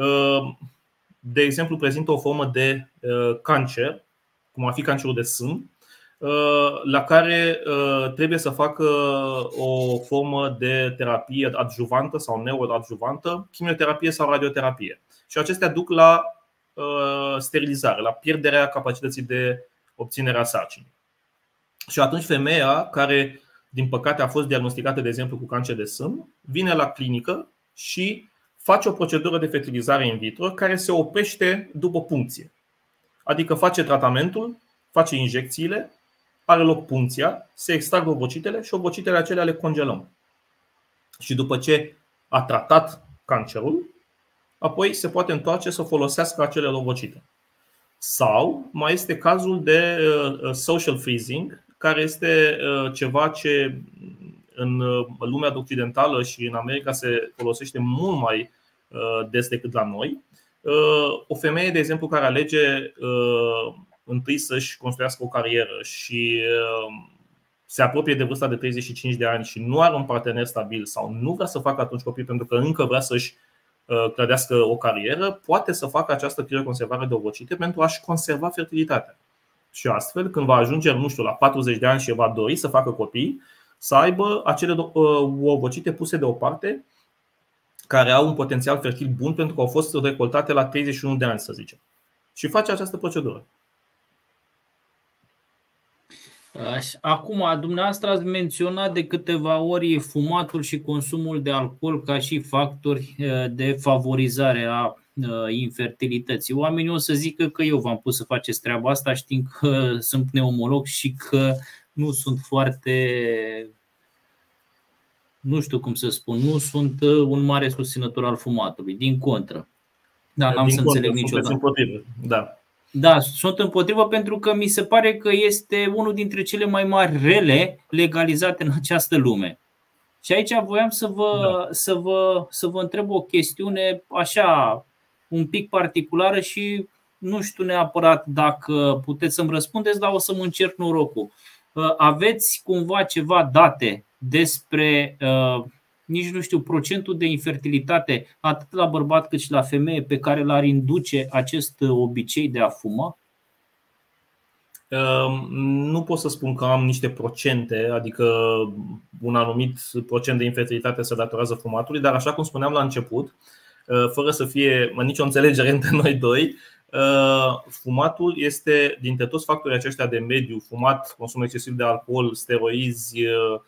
de exemplu, prezintă o formă de cancer, cum ar fi cancerul de sân, la care trebuie să facă o formă de terapie adjuvantă sau neoadjuvantă, chimioterapie sau radioterapie. Și acestea duc la sterilizare, la pierderea capacității de obținere a sarcinii. Și atunci femeia care, din păcate, a fost diagnosticată, de exemplu, cu cancer de sân, vine la clinică și face o procedură de fertilizare in vitro care se oprește după puncție. Adică face tratamentul, face injecțiile, are loc puncția, se extrag ovocitele și ovocitele acelea le congelăm. Și după ce a tratat cancerul, apoi se poate întoarce să folosească acele ovocite. Sau mai este cazul de social freezing, care este ceva ce în lumea occidentală și în America se folosește mult mai des decât la noi. O femeie, de exemplu, care alege întâi să-și construiască o carieră și se apropie de vârsta de 35 de ani și nu are un partener stabil sau nu vrea să facă atunci copii pentru că încă vrea să-și clădească o carieră, poate să facă această crioconservare de ovocite pentru a-și conserva fertilitatea. Și astfel, când va ajunge, nu știu, la 40 de ani și va dori să facă copii, să aibă acele ovocite puse deoparte care au un potențial fertil bun pentru că au fost recoltate la 31 de ani, să zicem. Și face această procedură. Acum, dumneavoastră ați menționat de câteva ori fumatul și consumul de alcool ca și factori de favorizare a infertilității. Oamenii o să zică că eu v-am pus să faceți treaba asta știind că sunt pneumolog și că nu sunt foarte, nu știu cum să spun, nu sunt un mare susținător al fumatului, din contră. Da, n-am să înțeleg niciodată. Da, sunt împotrivă pentru că mi se pare că este unul dintre cele mai mari rele legalizate în această lume. Și aici voiam să vă întreb o chestiune așa un pic particulară și nu știu neapărat dacă puteți să-mi răspundeți, dar o să mă încerc norocul. Aveți cumva ceva date despre, nici nu știu, procentul de infertilitate atât la bărbat cât și la femeie pe care l-ar induce acest obicei de a fuma? Nu pot să spun că am niște procente, adică un anumit procent de infertilitate se datorează fumatului, dar așa cum spuneam la început, fără să fie nicio înțelegere între noi doi, fumatul este, dintre toți factorii aceștia de mediu, fumat, consum excesiv de alcool, steroizi,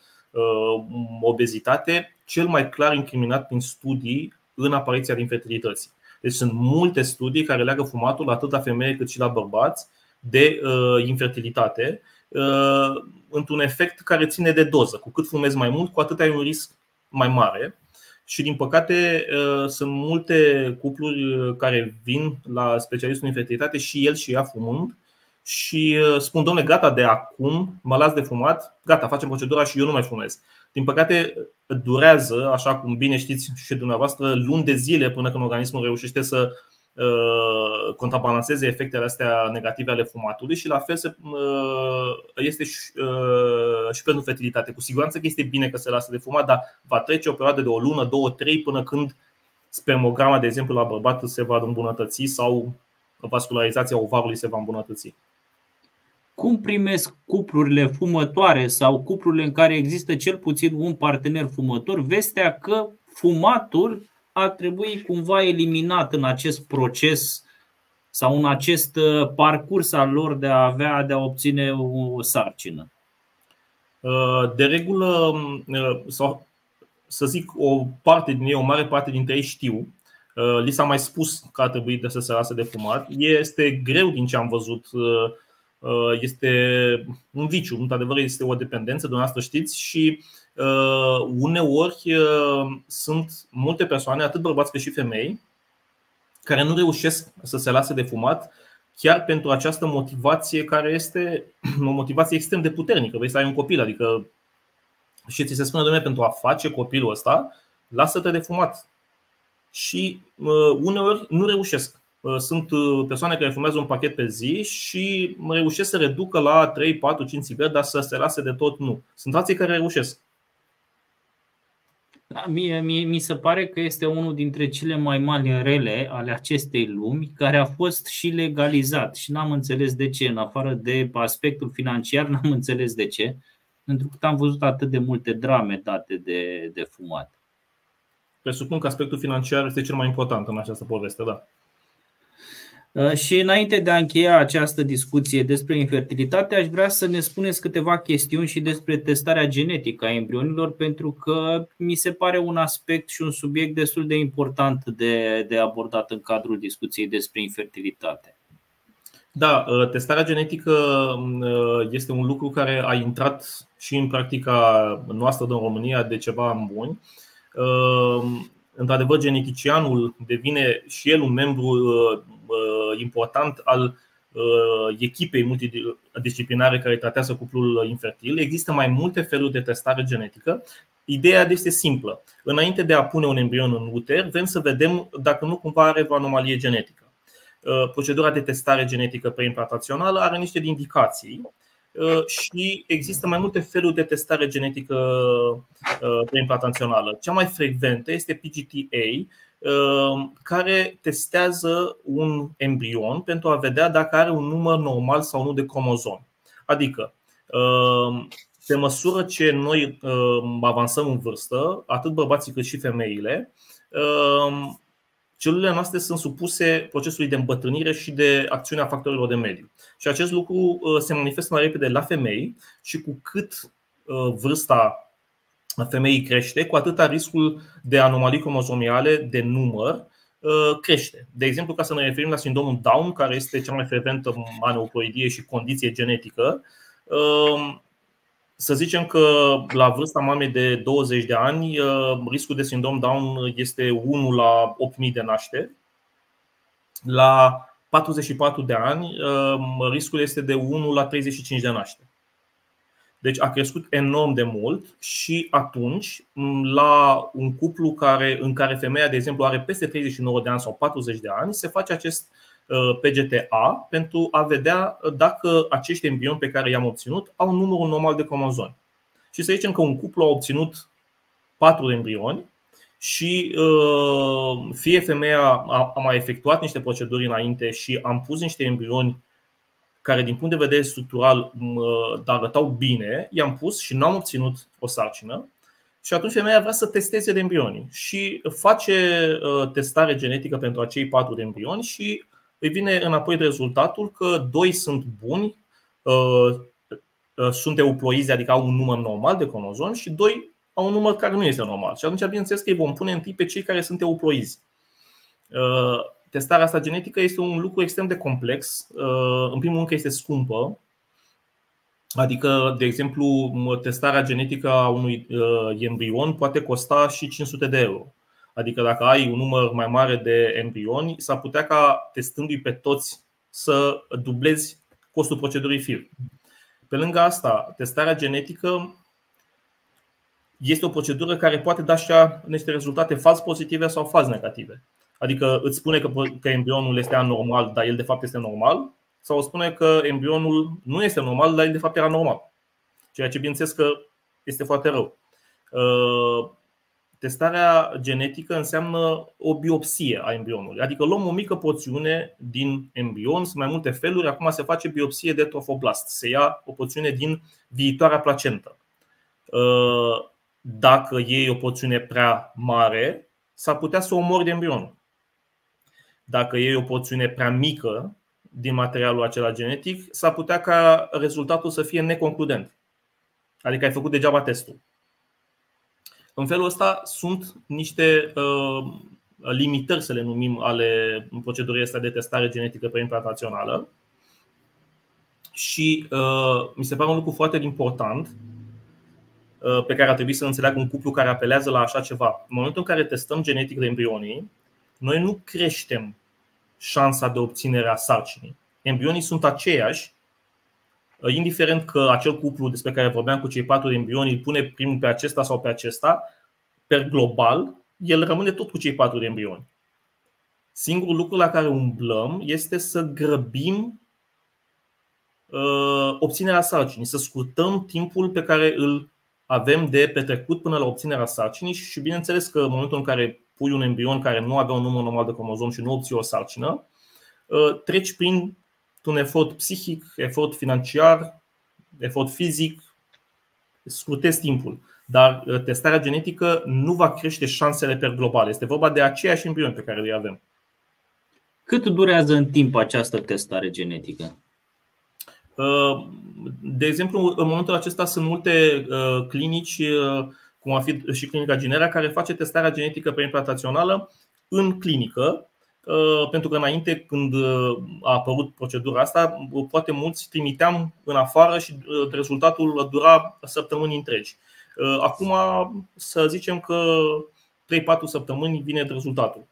obezitate, cel mai clar incriminat prin studii în apariția infertilității. Deci sunt multe studii care leagă fumatul atât la femei cât și la bărbați de infertilitate, într-un efect care ține de doză. Cu cât fumezi mai mult, cu atât ai un risc mai mare. Și din păcate sunt multe cupluri care vin la specialistul în infertilitate și el și ea fumând și spun: dom'le, gata, de acum mă las de fumat, gata, facem procedura și eu nu mai fumez. Din păcate durează, așa cum bine știți și dumneavoastră, luni de zile până când organismul reușește să contrabalanceze efectele astea negative ale fumatului și la fel este și pentru fertilitate. Cu siguranță că este bine că se lasă de fumat, dar va trece o perioadă de o lună, 2, 3 până când spermograma, de exemplu, la bărbat se va îmbunătăți sau vascularizația ovarului se va îmbunătăți. Cum primesc cuplurile fumătoare sau cuplurile în care există cel puțin un partener fumător vestea că fumatul ar trebui cumva eliminat în acest proces sau în acest parcurs al lor de a obține o sarcină? De regulă, sau să zic, o parte din ei, o mare parte dintre ei știu. Li s-a mai spus că ar trebui să se lase de fumat. Este greu din ce am văzut. Este un viciu, într-adevăr este o dependență, dumneavoastră știți. Și uneori sunt multe persoane, atât bărbați cât și femei, care nu reușesc să se lase de fumat, chiar pentru această motivație care este o motivație extrem de puternică. Vrei să ai un copil, adică și ți se spune: dom'le, pentru a face copilul ăsta, lasă-te de fumat. Și uneori nu reușesc. Sunt persoane care fumează un pachet pe zi și reușesc să reducă la 3, 4, 5 țigări, dar să se lase de tot nu. Sunt alții care reușesc. Da, mi se pare că este unul dintre cele mai mari rele ale acestei lumi, care a fost și legalizat. Și n-am înțeles de ce, în afară de aspectul financiar, n-am înțeles de ce, pentru că am văzut atât de multe drame date de fumat. Presupun că aspectul financiar este cel mai important în această poveste, da. Și înainte de a încheia această discuție despre infertilitate, aș vrea să ne spuneți câteva chestiuni și despre testarea genetică a embrionilor, pentru că mi se pare un aspect și un subiect destul de important de abordat în cadrul discuției despre infertilitate. Da, testarea genetică este un lucru care a intrat și în practica noastră din România de ceva ani buni. Într-adevăr, geneticianul devine și el un membru important al echipei multidisciplinare care tratează cuplul infertil. Există mai multe feluri de testare genetică. Ideea este simplă. Înainte de a pune un embrion în uter, vrem să vedem dacă nu cumva are o anomalie genetică. Procedura de testare genetică preimplantațională are niște indicații și există mai multe feluri de testare genetică preimplantațională. Cea mai frecventă este PGT-A, care testează un embrion pentru a vedea dacă are un număr normal sau nu de cromozomi. Adică, pe măsură ce noi avansăm în vârstă, atât bărbații cât și femeile, celulele noastre sunt supuse procesului de îmbătrânire și de acțiunea factorilor de mediu. Și acest lucru se manifestă mai repede la femei și cu cât vârsta femeii crește, cu atâta riscul de anomalii cromozomiale de număr crește. De exemplu, ca să ne referim la sindromul Down, care este cea mai frecventă aneuploidie și condiție genetică, să zicem că la vârsta mamei de 20 de ani riscul de sindrom Down este 1 la 8.000 de nașteri. La 44 de ani riscul este de 1 la 35 de nașteri. Deci a crescut enorm de mult și atunci la un cuplu în care femeia, de exemplu, are peste 39 de ani sau 40 de ani, se face acest PGT-A pentru a vedea dacă acești embrioni pe care i-am obținut au numărul normal de cromozomi. Și să zicem că un cuplu a obținut 4 embrioni și fie femeia a mai efectuat niște proceduri înainte și am pus niște embrioni care din punct de vedere structural arătau bine, i-am pus și nu am obținut o sarcină. Și atunci femeia vrea să testeze embrioni și face testare genetică pentru acei 4 embrioni și îi vine înapoi de rezultatul că 2 sunt buni, sunt euploizi, adică au un număr normal de cromozomi, și 2 au un număr care nu este normal. Și atunci, bineînțeles că îi vom pune întâi pe cei care sunt euploizi. Testarea asta genetică este un lucru extrem de complex. În primul rând că este scumpă. Adică, de exemplu, testarea genetică a unui embrion poate costa și 500 de euro. Adică dacă ai un număr mai mare de embrioni, s-ar putea ca testându-i pe toți să dublezi costul procedurii FIR. Pe lângă asta, testarea genetică este o procedură care poate da și niște rezultate fals pozitive sau fals negative. Adică îți spune că embrionul este anormal, dar el de fapt este normal, sau îți spune că embrionul nu este normal, dar el de fapt era normal. Ceea ce bineînțeles că este foarte rău. Testarea genetică înseamnă o biopsie a embrionului. Adică luăm o mică porțiune din embrion, sunt mai multe feluri. Acum se face biopsie de trofoblast. Se ia o porțiune din viitoarea placentă. Dacă iei o porțiune prea mare, s-ar putea să omori de embrion. Dacă iei o porțiune prea mică din materialul acela genetic, s-ar putea ca rezultatul să fie neconcludent. Adică ai făcut degeaba testul. În felul ăsta sunt niște limitări, să le numim, ale procedurii astea de testare genetică preimplantațională. Și mi se pare un lucru foarte important pe care ar trebui să înțeleagă un cuplu care apelează la așa ceva. În momentul în care testăm genetic de embrionii, noi nu creștem șansa de obținere a sarcinii. Embrionii sunt aceiași, indiferent că acel cuplu despre care vorbeam cu cei 4 embrioni îl pune primul pe acesta sau pe acesta, per global, el rămâne tot cu cei 4 embrioni. Singurul lucru la care umblăm este să grăbim obținerea sarcinii, să scurtăm timpul pe care îl avem de petrecut până la obținerea sarcinii. Și bineînțeles că în momentul în care pui un embrion care nu avea un număr normal de cromozom și nu obții o sarcină, treci prin un efort psihic, efort financiar, efort fizic, scurtezi timpul. Dar testarea genetică nu va crește șansele per global. Este vorba de aceiași embrioni pe care îi avem. Cât durează în timp această testare genetică? De exemplu, în momentul acesta sunt multe clinici, cum ar fi și clinica Ginera, care face testarea genetică preimplantațională în clinică. Pentru că înainte, când a apărut procedura asta, poate mulți trimiteam în afară și rezultatul dura săptămâni întregi. Acum să zicem că 3-4 săptămâni vine rezultatul.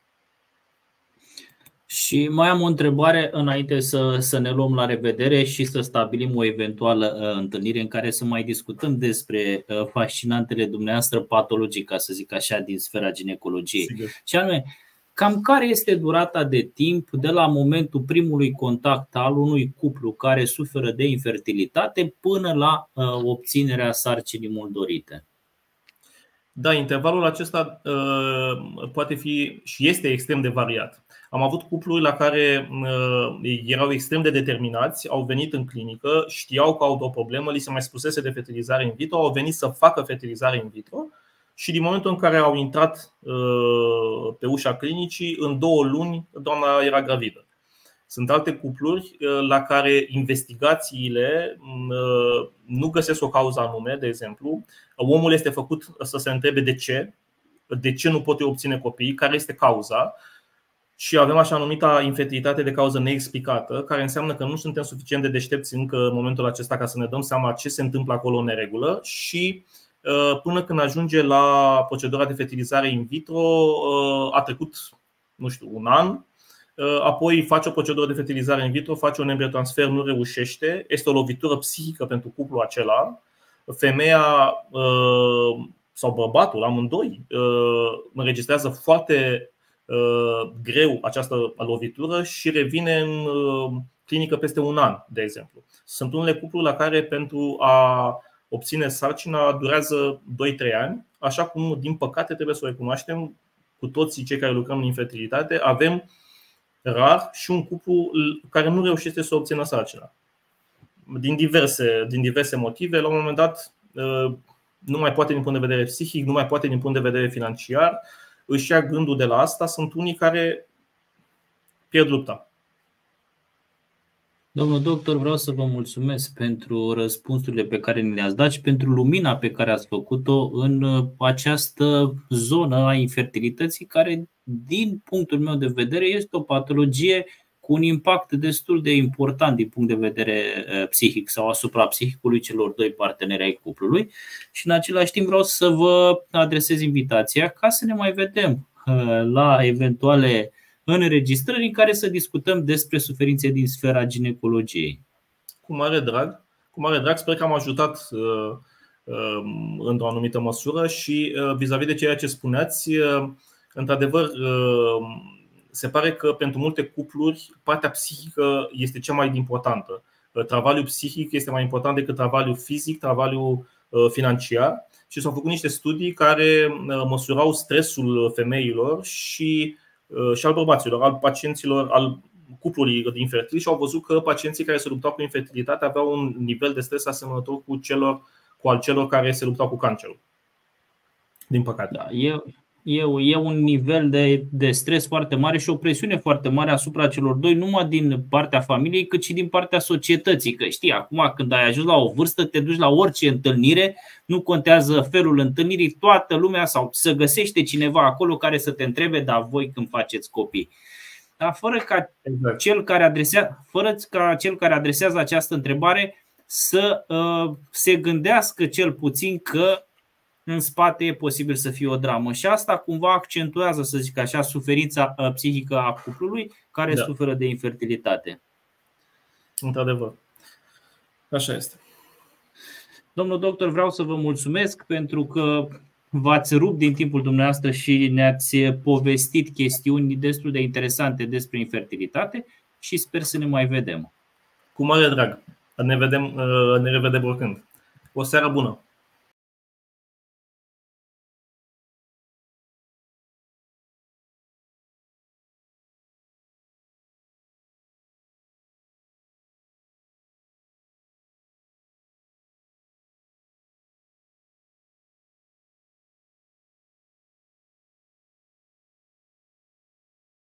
Și mai am o întrebare înainte să ne luăm la revedere și să stabilim o eventuală întâlnire în care să mai discutăm despre fascinantele dumneavoastră patologii, ca să zic așa, din sfera ginecologiei. Și anume, cam care este durata de timp de la momentul primului contact al unui cuplu care suferă de infertilitate până la obținerea sarcinii mult dorite? Da, intervalul acesta poate fi și este extrem de variat. Am avut cupluri la care erau extrem de determinați, au venit în clinică, știau că au o problemă, li se mai spusese de fertilizare in vitro, au venit să facă fertilizare in vitro și din momentul în care au intrat pe ușa clinicii, în 2 luni doamna era gravidă. Sunt alte cupluri la care investigațiile nu găsesc o cauză anume, de exemplu. Omul este făcut să se întrebe de ce nu poate obține copii, care este cauza. Și avem așa numita infertilitate de cauză neexplicată, care înseamnă că nu suntem suficient de deștepți încă în momentul acesta ca să ne dăm seama ce se întâmplă acolo în neregulă. Și până când ajunge la procedura de fertilizare in vitro a trecut, nu știu, un an. Apoi face o procedură de fertilizare in vitro, face un embriotransfer, nu reușește. Este o lovitură psihică pentru cuplul acela. Femeia sau bărbatul, amândoi, înregistrează foarte greu această lovitură și revine în clinică peste un an, de exemplu. Sunt unele cupluri la care pentru a obține sarcina durează 2-3 ani, așa cum, din păcate, trebuie să o recunoaștem, cu toții cei care lucrăm în infertilitate, avem rar și un cuplu care nu reușește să obțină sarcina. Din diverse motive, la un moment dat nu mai poate din punct de vedere psihic, nu mai poate din punct de vedere financiar, își ia gândul de la asta. Sunt unii care pierd lupta. Domnul doctor, vreau să vă mulțumesc pentru răspunsurile pe care ni le-ați dat și pentru lumina pe care ați făcut-o în această zonă a infertilității, care, din punctul meu de vedere, este o patologie cu un impact destul de important din punct de vedere psihic sau asupra psihicului celor doi parteneri ai cuplului. Și în același timp vreau să vă adresez invitația ca să ne mai vedem la eventuale înregistrări în care să discutăm despre suferințe din sfera ginecologiei. Cu mare drag. Cu mare drag, sper că am ajutat într-o anumită măsură și vis-a-vis de ceea ce spuneați, într-adevăr, se pare că pentru multe cupluri partea psihică este cea mai importantă. Travaliul psihic este mai important decât travaliul fizic, travaliul financiar. Și s-au făcut niște studii care măsurau stresul femeilor și al bărbaților, al pacienților, al cuplului infertil, și au văzut că pacienții care se luptau cu infertilitate aveau un nivel de stres asemănător cu al celor care se luptau cu cancerul. Din păcate. Da, e un nivel de stres foarte mare și o presiune foarte mare asupra celor doi, numai din partea familiei, cât și din partea societății. Că știi, acum când ai ajuns la o vârstă, te duci la orice întâlnire, nu contează felul întâlnirii, toată lumea sau să găsește cineva acolo care să te întrebe: dar voi când faceți copii? Dar fără ca cel care adresează această întrebare să se gândească cel puțin că în spate e posibil să fie o dramă. Și asta cumva accentuează, să zic așa, suferința psihică a cuplului care suferă de infertilitate. Într-adevăr. Așa este. Domnul doctor, vreau să vă mulțumesc pentru că v-ați rupt din timpul dumneavoastră și ne-ați povestit chestiuni destul de interesante despre infertilitate și sper să ne mai vedem. Cu mare drag. Ne revedem oricând. O seară bună!